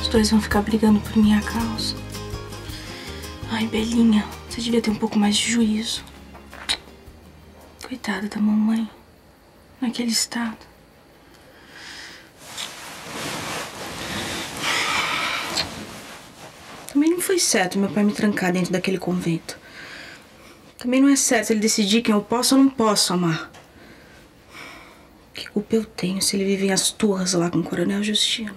dois vão ficar brigando por minha causa. Ai, Belinha, você devia ter um pouco mais de juízo. Coitada da mamãe, naquele estado. Também não foi certo meu pai me trancar dentro daquele convento. Também não é certo ele decidir quem eu posso ou não posso amar. Que culpa eu tenho se ele vive em as turras lá com o Coronel Justino?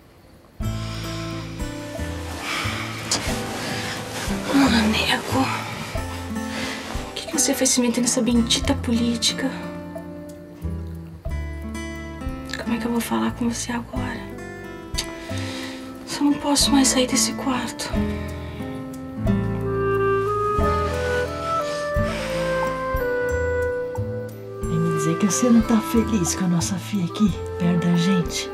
Nego, por que você foi se meter nessa bendita política? Como é que eu vou falar com você agora? Se eu não posso mais sair desse quarto. Vem me dizer que você não tá feliz com a nossa filha aqui, perto da gente.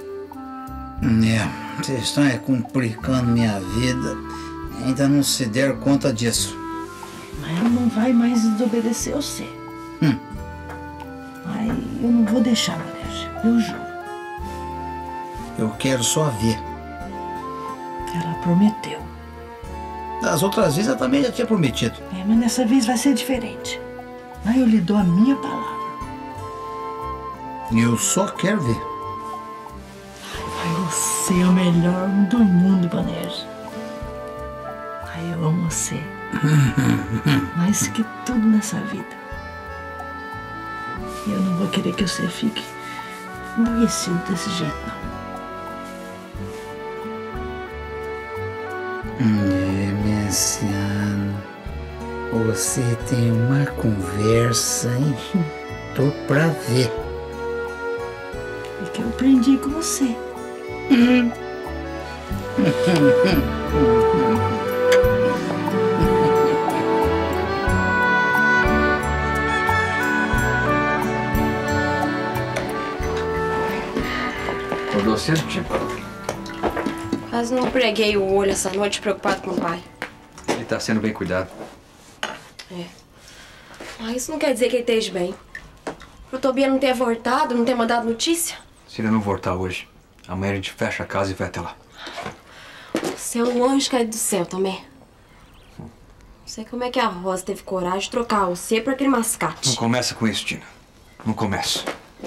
Vocês estão complicando minha vida. Ainda não se deram conta disso. Mas ela não vai mais desobedecer você. Aí eu não vou deixar, Valéria. Eu juro. Eu quero só ver. Ela prometeu. Das outras vezes eu também já tinha prometido. Mas dessa vez vai ser diferente. Aí eu lhe dou a minha palavra. Eu só quero ver. Você é o melhor do mundo, Valéria. Eu amo você. Mais que tudo nessa vida. E eu não vou querer que você fique enlouquecido desse jeito, não. Minha senhora, você tem uma conversa, hein? Tô pra ver. É que eu aprendi com você. Acordou cedo, tia? Quase não preguei o olho essa noite preocupado com o pai. Ele tá sendo bem cuidado. Mas isso não quer dizer que ele esteja bem. Pro Tobias não ter voltado, não ter mandado notícia. Se ele não voltar hoje, amanhã a gente fecha a casa e vai até lá. Você é um anjo caído do céu também. Não sei como é que a Rosa teve coragem de trocar você por aquele mascate. Não começa com isso, Tina. Não começa.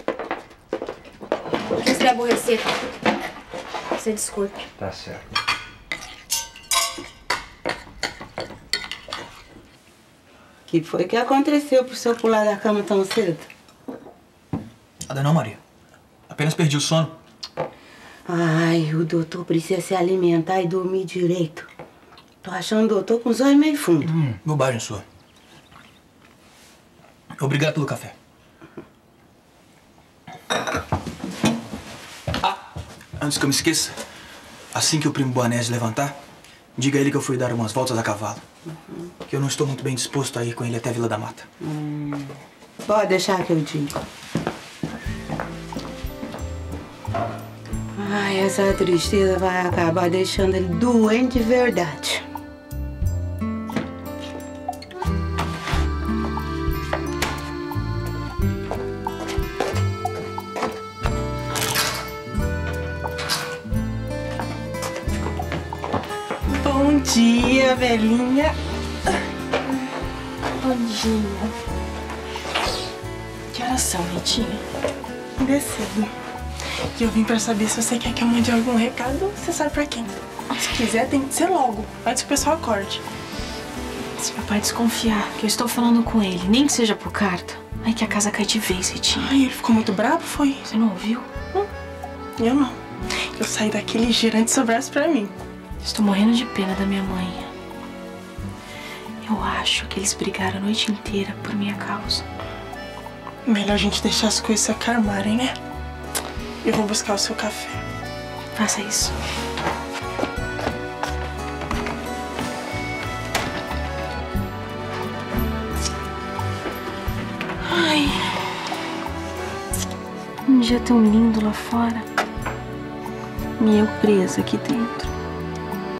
Quem se lhe aborrecer, você desculpe. Tá certo. O que foi que aconteceu pro senhor pular da cama tão cedo? Nada não, Maria. Apenas perdi o sono. Ai, o doutor precisa se alimentar e dormir direito. Tô achando o doutor com os olhos meio fundo. Bobagem sua. Obrigado pelo café. Antes que eu me esqueça, assim que o primo Boanese levantar, diga a ele que eu fui dar umas voltas a cavalo. Que eu não estou muito bem disposto a ir com ele até a Vila da Mata. Pode deixar que eu digo. Ai, essa tristeza vai acabar deixando ele doente de verdade. Bom dia, velhinha. Bom dia. Que horas são, Ritinha? Ainda cedo. E eu vim pra saber se você quer que eu mande algum recado, você sabe pra quem. Se quiser, tem que ser logo, antes que o pessoal acorde. Se meu pai desconfiar que eu estou falando com ele, nem que seja por carta, aí que a casa cai de vez, Ritinha. Ai, ele ficou muito bravo, foi? Você não ouviu? Eu não. Eu saí daqui ligeiro antes que sobrasse pra mim. Estou morrendo de pena da minha mãe. Eu acho que eles brigaram a noite inteira por minha causa. Melhor a gente deixar as coisas se acalmarem, né? Eu vou buscar o seu café. Faça isso. Ai. Um dia tão lindo lá fora. E eu presa aqui dentro.